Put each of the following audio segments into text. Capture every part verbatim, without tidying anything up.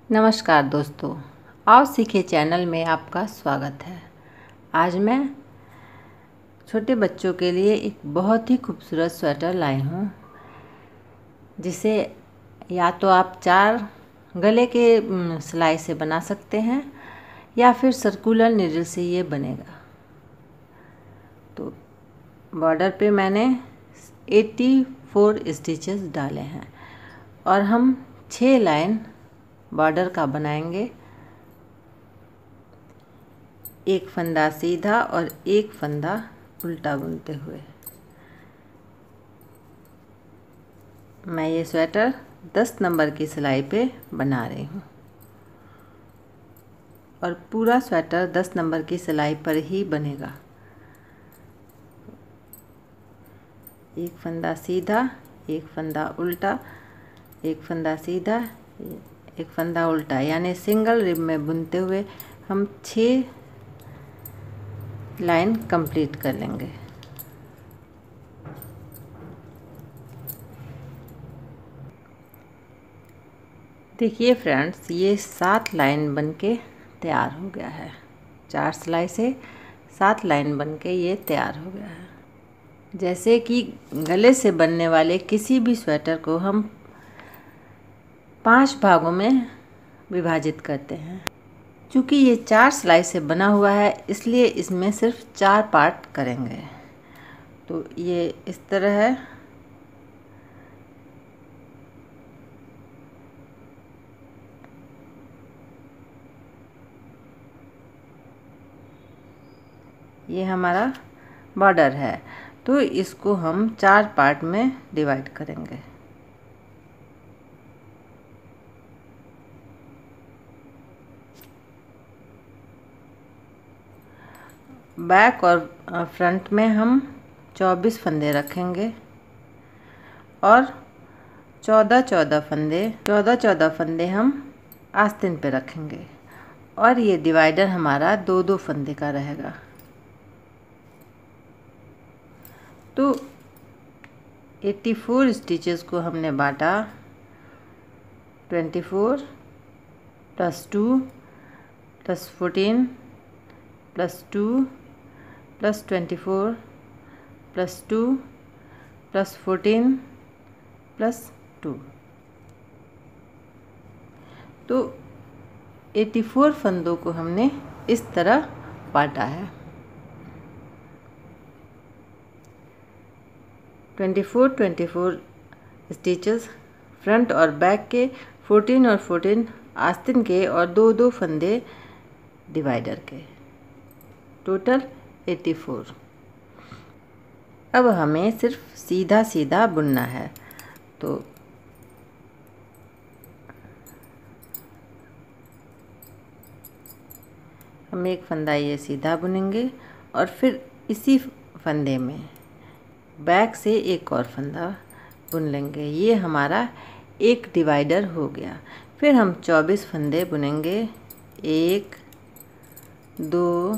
नमस्कार दोस्तों, आओ सीखे चैनल में आपका स्वागत है। आज मैं छोटे बच्चों के लिए एक बहुत ही खूबसूरत स्वेटर लाई हूँ, जिसे या तो आप चार गले के सिलाई से बना सकते हैं या फिर सर्कुलर नीडल से ये बनेगा। तो बॉर्डर पे मैंने चौरासी स्टिचेस डाले हैं और हम छः लाइन बॉर्डर का बनाएंगे। एक फंदा सीधा और एक फंदा उल्टा बुनते हुए मैं ये स्वेटर दस नंबर की सिलाई पे बना रही हूँ और पूरा स्वेटर दस नंबर की सिलाई पर ही बनेगा। एक फंदा सीधा, एक फंदा उल्टा, एक फंदा सीधा, एक फंदा उल्टा, यानी सिंगल रिब में बुनते हुए हम छः लाइन कंप्लीट कर लेंगे। देखिए फ्रेंड्स, ये सात लाइन बनके तैयार हो गया है। चार सिलाई से सात लाइन बनके ये तैयार हो गया है। जैसे कि गले से बनने वाले किसी भी स्वेटर को हम पांच भागों में विभाजित करते हैं। चूँकि ये चार सिलाई से बना हुआ है, इसलिए इसमें सिर्फ चार पार्ट करेंगे। तो ये इस तरह है। ये हमारा बॉर्डर है, तो इसको हम चार पार्ट में डिवाइड करेंगे। बैक और फ्रंट में हम चौबीस फंदे रखेंगे और चौदह चौदह फंदे चौदह चौदह फंदे हम आस्तीन पे रखेंगे और ये डिवाइडर हमारा दो दो फंदे का रहेगा। तो चौरासी स्टिचेस को हमने बांटा। चौबीस plus two plus fourteen plus two plus twenty four plus two plus fourteen plus two. तो चौरासी फंदों को हमने इस तरह बांटा है। चौबीस चौबीस स्टिचेस फ्रंट और बैक के, चौदह और चौदह आस्तीन के और दो दो फंदे डिवाइडर के, टोटल चौरासी। अब हमें सिर्फ सीधा सीधा बुनना है। तो हम एक फंदा ये सीधा बुनेंगे और फिर इसी फंदे में बैक से एक और फंदा बुन लेंगे। ये हमारा एक डिवाइडर हो गया। फिर हम चौबीस फंदे बुनेंगे। एक, दो,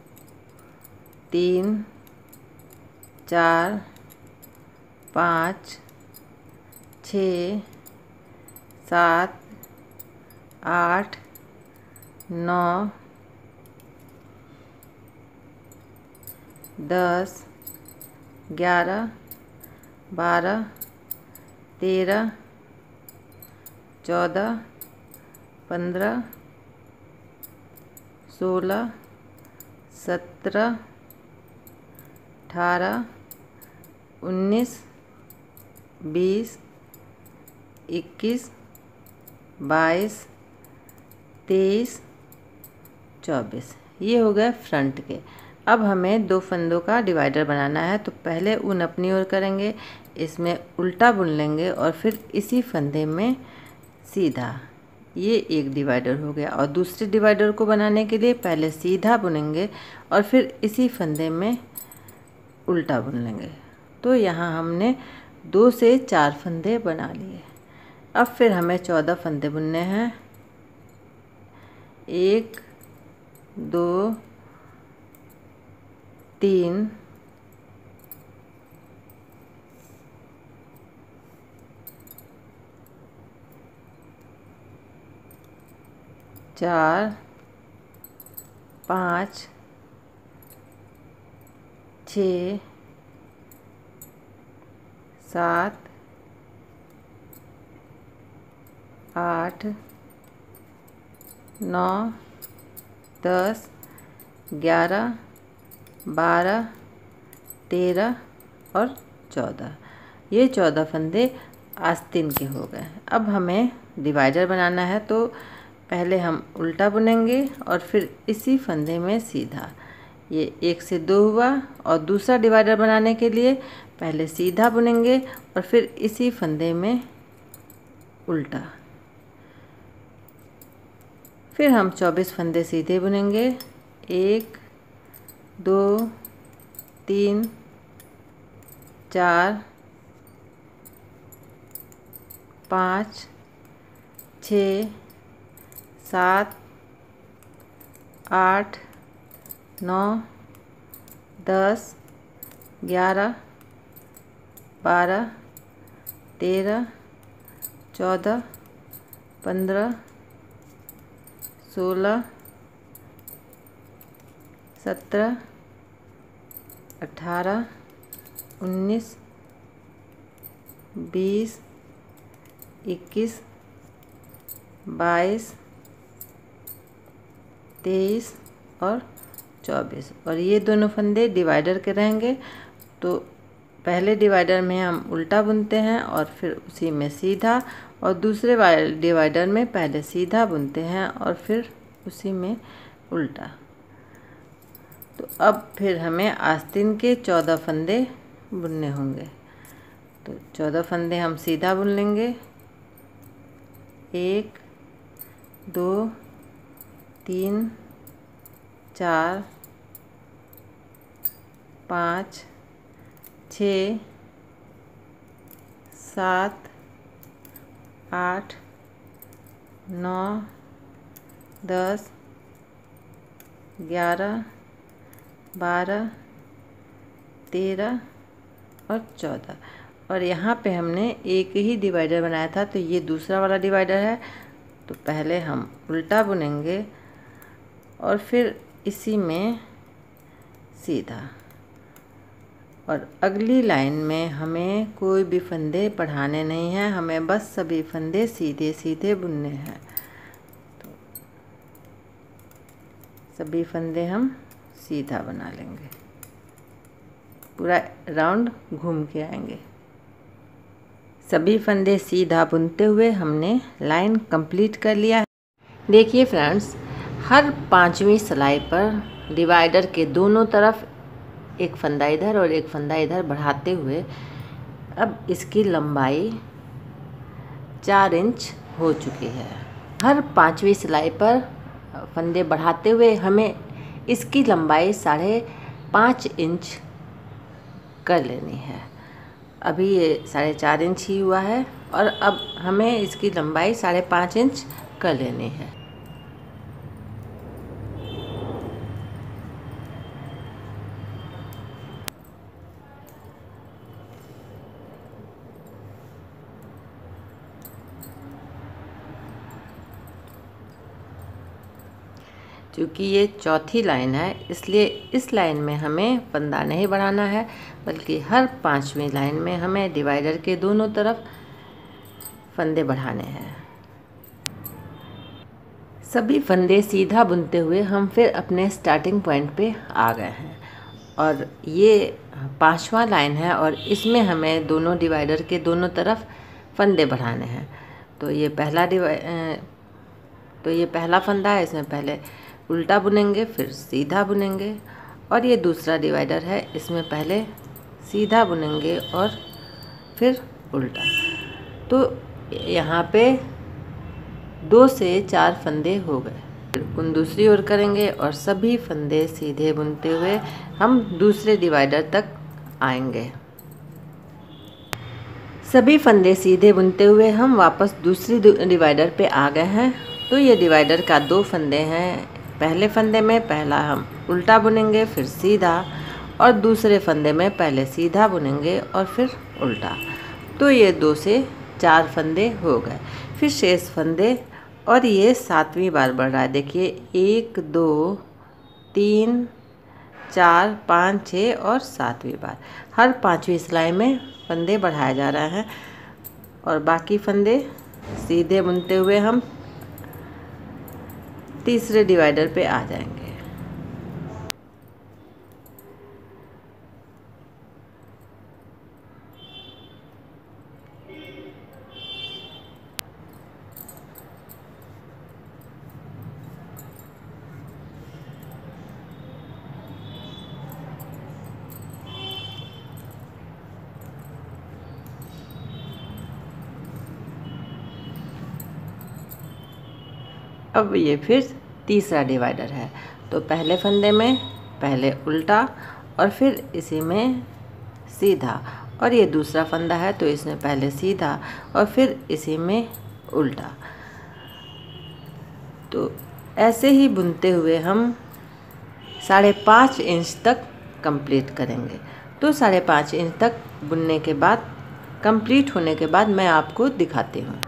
तीन, चार, पाँच, छः, सात, आठ, नौ, दस, ग्यारह, बारह, तेरह, चौदह, पंद्रह, सोलह, सत्रह, अठारह, उन्नीस, बीस, इक्कीस, बाईस, तेईस, चौबीस। ये हो गए फ्रंट के। अब हमें दो फंदों का डिवाइडर बनाना है। तो पहले ऊन अपनी ओर करेंगे, इसमें उल्टा बुन लेंगे और फिर इसी फंदे में सीधा। ये एक डिवाइडर हो गया। और दूसरे डिवाइडर को बनाने के लिए पहले सीधा बुनेंगे और फिर इसी फंदे में उल्टा बुन लेंगे। तो यहाँ हमने दो से चार फंदे बना लिए। अब फिर हमें चौदह फंदे बुनने हैं। एक, दो, तीन, चार, पाँच, छः, सात, आठ, नौ, दस, ग्यारह, बारह, तेरह और चौदह। ये चौदह फंदे आस्तीन के हो गए। अब हमें डिवाइडर बनाना है, तो पहले हम उल्टा बुनेंगे और फिर इसी फंदे में सीधा। ये एक से दो हुआ, और दूसरा डिवाइडर बनाने के लिए पहले सीधा बुनेंगे और फिर इसी फंदे में उल्टा। फिर हम चौबीस फंदे सीधे बुनेंगे। एक, दो, तीन, चार, पाँच, छः, सात, आठ, नौ, दस, ग्यारह, बारह, तेरह, चौदह, पंद्रह, सोलह, सत्रह, अठारह, उन्नीस, बीस, इक्कीस, बाईस, तेईस और चौबीस। और ये दोनों फंदे डिवाइडर के रहेंगे। तो पहले डिवाइडर में हम उल्टा बुनते हैं और फिर उसी में सीधा, और दूसरे डिवाइडर में पहले सीधा बुनते हैं और फिर उसी में उल्टा। तो अब फिर हमें आस्तीन के चौदह फंदे बुनने होंगे। तो चौदह फंदे हम सीधा बुन लेंगे। एक, दो, तीन, चार, पाँच, छः, सात, आठ, नौ, दस, ग्यारह, बारह, तेरह और चौदह। और यहाँ पे हमने एक ही डिवाइडर बनाया था, तो ये दूसरा वाला डिवाइडर है। तो पहले हम उल्टा बुनेंगे और फिर इसी में सीधा। और अगली लाइन में हमें कोई भी फंदे बढ़ाने नहीं हैं, हमें बस सभी फंदे सीधे सीधे बुनने हैं। तो सभी फंदे हम सीधा बना लेंगे, पूरा राउंड घूम के आएंगे। सभी फंदे सीधा बुनते हुए हमने लाइन कंप्लीट कर लिया है। देखिए फ्रेंड्स, हर पांचवी सिलाई पर डिवाइडर के दोनों तरफ एक फंदा इधर और एक फंदा इधर बढ़ाते हुए अब इसकी लंबाई चार इंच हो चुकी है। हर पांचवी सिलाई पर फंदे बढ़ाते हुए हमें इसकी लंबाई साढ़े पाँच इंच कर लेनी है। अभी ये साढ़े चार इंच ही हुआ है और अब हमें इसकी लंबाई साढ़े पाँच इंच कर लेनी है। क्योंकि ये चौथी लाइन है, इसलिए इस लाइन में हमें फंदा नहीं बढ़ाना है, बल्कि हर पांचवी लाइन में हमें डिवाइडर के दोनों तरफ फंदे बढ़ाने हैं। सभी फंदे सीधा बुनते हुए हम फिर अपने स्टार्टिंग पॉइंट पे आ गए हैं। और ये पांचवा लाइन है और इसमें हमें दोनों डिवाइडर के दोनों तरफ फंदे बढ़ाने हैं। तो ये पहला डिवाइड तो ये पहला फंदा है, इसमें पहले उल्टा बुनेंगे फिर सीधा बुनेंगे। और ये दूसरा डिवाइडर है, इसमें पहले सीधा बुनेंगे और फिर उल्टा। तो यहाँ पे दो से चार फंदे हो गए। फिर उन दूसरी ओर करेंगे और सभी फंदे सीधे बुनते हुए हम दूसरे डिवाइडर तक आएंगे। सभी फंदे सीधे बुनते हुए हम वापस दूसरी डिवाइडर पे आ गए हैं। तो ये डिवाइडर का दो फंदे हैं। पहले फंदे में पहला हम उल्टा बुनेंगे फिर सीधा, और दूसरे फंदे में पहले सीधा बुनेंगे और फिर उल्टा। तो ये दो से चार फंदे हो गए। फिर शेष फंदे और ये सातवीं बार बढ़ रहा है। देखिए एक दो तीन चार पाँच छः और सातवीं बार, हर पाँचवीं सिलाई में फंदे बढ़ाया जा रहा है और बाकी फंदे सीधे बुनते हुए हम तीसरे डिवाइडर पे आ जाएंगे। अब ये फिर तीसरा डिवाइडर है, तो पहले फंदे में पहले उल्टा और फिर इसी में सीधा, और ये दूसरा फंदा है तो इसमें पहले सीधा और फिर इसी में उल्टा। तो ऐसे ही बुनते हुए हम साढ़े पाँच इंच तक कंप्लीट करेंगे। तो साढ़े पाँच इंच तक बुनने के बाद, कंप्लीट होने के बाद मैं आपको दिखाती हूँ।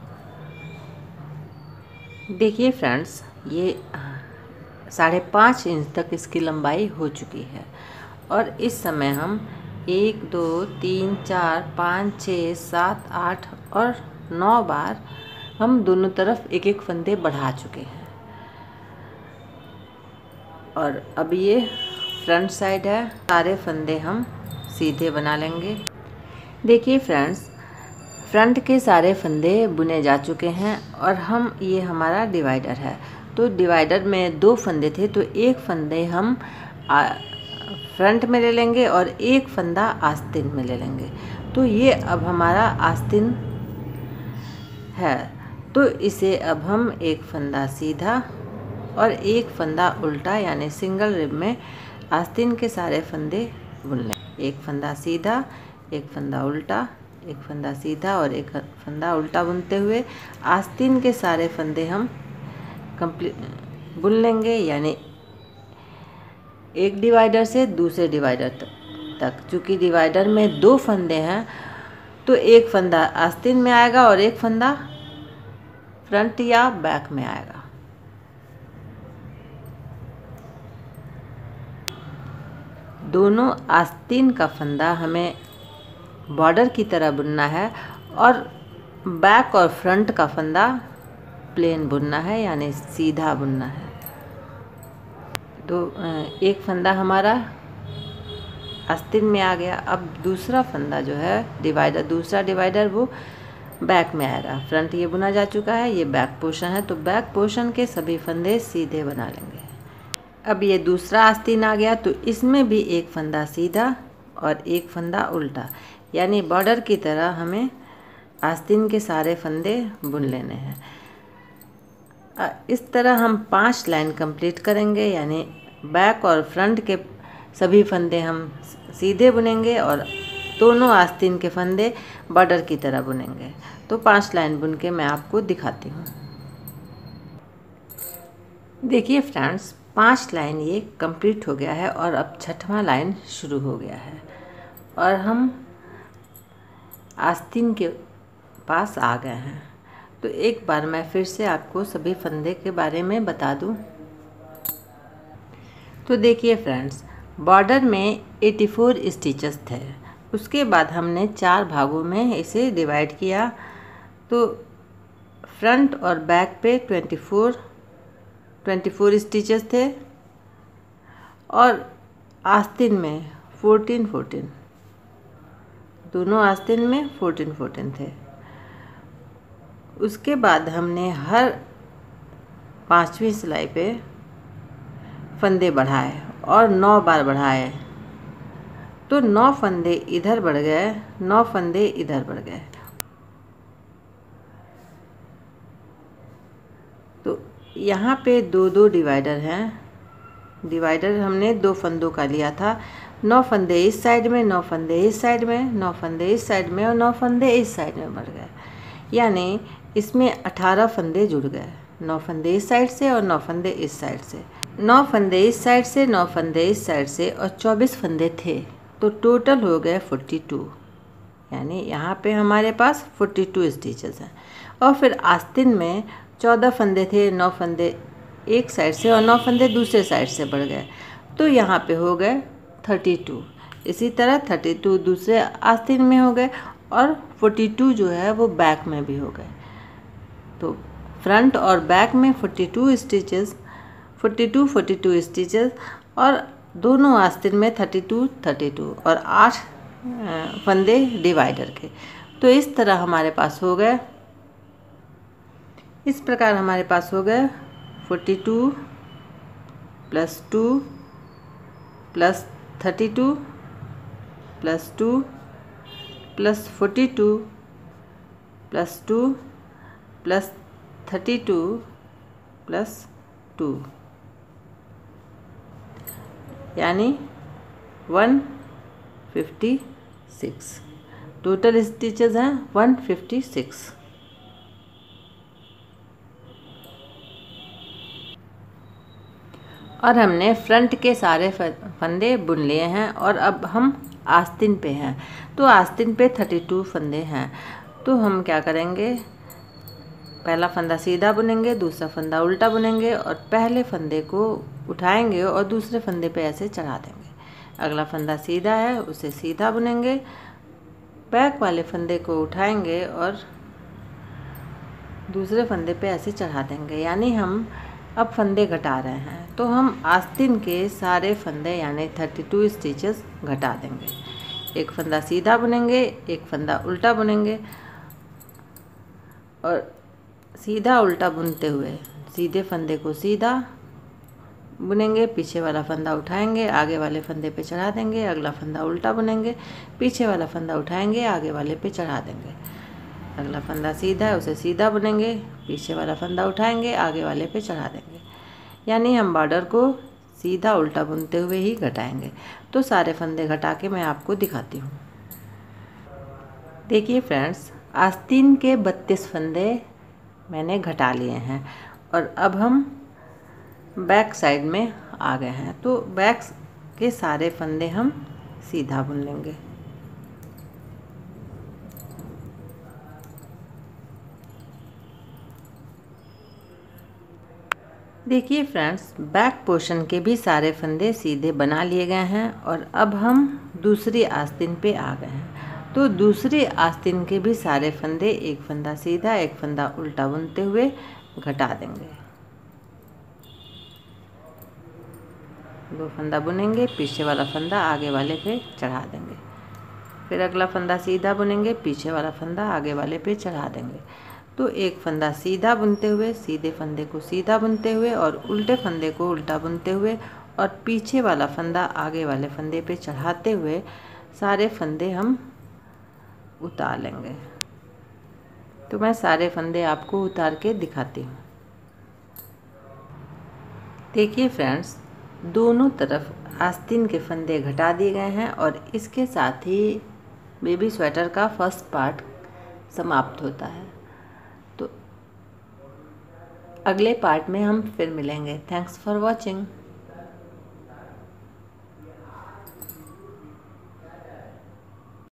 देखिए फ्रेंड्स, ये साढ़े पाँच इंच तक इसकी लंबाई हो चुकी है और इस समय हम एक दो तीन चार पाँच छः सात आठ और नौ बार हम दोनों तरफ एक एक फंदे बढ़ा चुके हैं। और अब ये फ्रंट साइड है, सारे फंदे हम सीधे बना लेंगे। देखिए फ्रेंड्स, फ्रंट के सारे फंदे बुने जा चुके हैं और हम ये हमारा डिवाइडर है। तो डिवाइडर में दो फंदे थे तो एक फंदे हम आ, फ्रंट में ले लेंगे और एक फंदा आस्तीन में ले लेंगे। तो ये अब हमारा आस्तीन है, तो इसे अब हम एक फंदा सीधा और एक फंदा उल्टा यानी सिंगल रिब में आस्तीन के सारे फंदे बुन लें। एक फंदा सीधा, एक फंदा उल्टा, एक फंदा सीधा और एक फंदा उल्टा बुनते हुए आस्तीन के सारे फंदे हम कंप्लीट बुन लेंगे, यानी एक डिवाइडर से दूसरे डिवाइडर तक। चूँकि डिवाइडर में दो फंदे हैं तो एक फंदा आस्तीन में आएगा और एक फंदा फ्रंट या बैक में आएगा। दोनों आस्तीन का फंदा हमें बॉर्डर की तरह बुनना है और बैक और फ्रंट का फंदा प्लेन बुनना है, यानी सीधा बुनना है। तो एक फंदा हमारा आस्तीन में आ गया। अब दूसरा फंदा जो है डिवाइडर, दूसरा डिवाइडर वो बैक में आएगा। फ्रंट ये बुना जा चुका है, ये बैक पोर्शन है, तो बैक पोर्शन के सभी फंदे सीधे बना लेंगे। अब ये दूसरा आस्तीन आ गया तो इसमें भी एक फंदा सीधा और एक फंदा उल्टा, यानी बॉर्डर की तरह हमें आस्तीन के सारे फंदे बुन लेने हैं। इस तरह हम पांच लाइन कंप्लीट करेंगे, यानी बैक और फ्रंट के सभी फंदे हम सीधे बुनेंगे और दोनों आस्तीन के फंदे बॉर्डर की तरह बुनेंगे। तो पांच लाइन बुन के मैं आपको दिखाती हूँ। देखिए फ्रेंड्स, पांच लाइन ये कंप्लीट हो गया है और अब छठवां लाइन शुरू हो गया है और हम आस्तीन के पास आ गए हैं। तो एक बार मैं फिर से आपको सभी फंदे के बारे में बता दूं। तो देखिए फ्रेंड्स, बॉर्डर में चौरासी स्टिचेस थे, उसके बाद हमने चार भागों में इसे डिवाइड किया। तो फ्रंट और बैक पे चौबीस चौबीस स्टिचेस थे और आस्तीन में चौदह चौदह, दोनों आस्तीन में चौदह चौदह थे। उसके बाद हमने हर पांचवी सिलाई पे फंदे बढ़ाए और नौ बार बढ़ाए। तो नौ फंदे इधर बढ़ गए, नौ फंदे इधर बढ़ गए। तो यहाँ पे दो दो डिवाइडर हैं। डिवाइडर हमने दो फंदों का लिया था। नौ फंदे इस साइड में, नौ फंदे इस साइड में, नौ फंदे इस साइड में और नौ फंदे इस साइड में बढ़ गए, यानी इसमें अठारह फंदे जुड़ गए। नौ फंदे इस साइड से और नौ फंदे इस साइड से, नौ फंदे इस साइड से, नौ फंदे इस साइड से और चौबीस फंदे थे। तो टोटल हो गए बयालीस, यानी यहाँ पे हमारे पास बयालीस स्टिचेस हैं। और फिर आस्तीन में चौदह फंदे थे, नौ फंदे एक साइड से और नौ फंदे दूसरे साइड से बढ़ गए, तो यहाँ पे हो गए थर्टी टू। इसी तरह थर्टी टू दूसरे आस्तीन में हो गए और फोर्टी टू जो है वो बैक में भी हो गए। तो फ्रंट और बैक में forty two stitches, forty two forty two stitches और दोनों आस्तीन में थर्टी टू थर्टी टू और आठ फंदे डिवाइडर के। तो इस तरह हमारे पास हो गए, इस प्रकार हमारे पास हो गए forty two plus two plus thirty two plus two plus forty two plus two plus thirty two plus two, यानी one fifty six. Total stitches हैं वन फिफ्टी सिक्स। और हमने फ्रंट के सारे फंदे बुन लिए हैं और अब हम आस्तीन पे हैं। तो आस्तीन पे थर्टी टू फंदे हैं, तो हम क्या करेंगे, पहला फंदा सीधा बुनेंगे, दूसरा फंदा उल्टा बुनेंगे और पहले फंदे को उठाएंगे और दूसरे फंदे पे ऐसे चढ़ा देंगे। अगला फंदा सीधा है, उसे सीधा बुनेंगे, बैक वाले फंदे को उठाएंगे और दूसरे फंदे पे ऐसे चढ़ा देंगे, यानी हम अब फंदे घटा रहे हैं। तो हम आस्तीन के सारे फंदे यानी थर्टी टू स्टिचेस घटा देंगे। एक फंदा सीधा बुनेंगे, एक फंदा उल्टा बुनेंगे और सीधा उल्टा बुनते हुए सीधे फंदे को सीधा बुनेंगे, पीछे वाला फंदा उठाएंगे, आगे वाले फंदे पे चढ़ा देंगे। अगला फंदा उल्टा बुनेंगे, पीछे वाला फंदा उठाएंगे, आगे वाले पे चढ़ा देंगे। अगला फंदा सीधा है, उसे सीधा बुनेंगे, पीछे वाला फंदा उठाएंगे, आगे वाले पे चढ़ा देंगे, यानी हम बॉर्डर को सीधा उल्टा बुनते हुए ही घटाएंगे। तो सारे फंदे घटा के मैं आपको दिखाती हूँ। देखिए फ्रेंड्स, आस्तीन के बत्तीस फंदे मैंने घटा लिए हैं और अब हम बैक साइड में आ गए हैं। तो बैक के सारे फंदे हम सीधा बुन लेंगे। देखिए फ्रेंड्स, बैक पोर्शन के भी सारे फंदे सीधे बना लिए गए हैं और अब हम दूसरी आस्तीन पे आ गए हैं। तो दूसरी आस्तीन के भी सारे फंदे, एक फंदा सीधा एक फंदा उल्टा बुनते हुए घटा देंगे। दो फंदा बुनेंगे, पीछे वाला फंदा आगे वाले पे चढ़ा देंगे, फिर अगला फंदा सीधा बुनेंगे, पीछे वाला फंदा आगे वाले पे चढ़ा देंगे। तो एक फंदा सीधा बुनते हुए, सीधे फंदे को सीधा बुनते हुए और उल्टे फंदे को उल्टा बुनते हुए और पीछे वाला फंदा आगे वाले फंदे पे चढ़ाते हुए सारे फंदे हम उतार लेंगे। तो मैं सारे फंदे आपको उतार के दिखाती हूँ। देखिए फ्रेंड्स, दोनों तरफ आस्तीन के फंदे घटा दिए गए हैं और इसके साथ ही बेबी स्वेटर का फर्स्ट पार्ट समाप्त होता है। तो अगले पार्ट में हम फिर मिलेंगे। Thanks for watching.